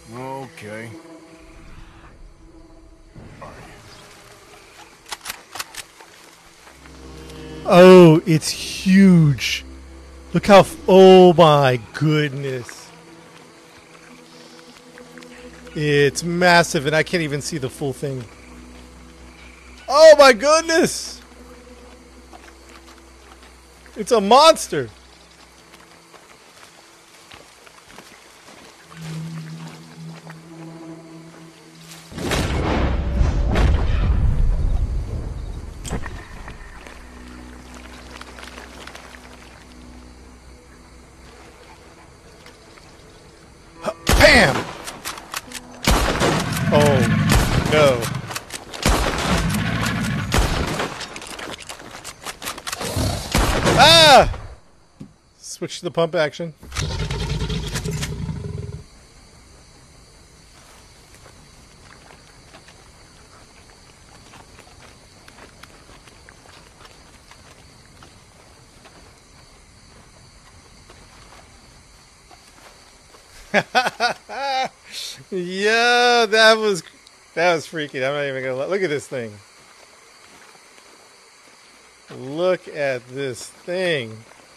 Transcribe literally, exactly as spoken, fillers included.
Okay. Oh, it's huge. Look how... F oh, my goodness. It's massive, and I can't even see the full thing. Oh, my goodness. It's a monster. Bam! Oh, no. Ah! Switch to the pump action. Yeah, that was that was freaky. I'm not even gonna look at this thing. Look at this thing.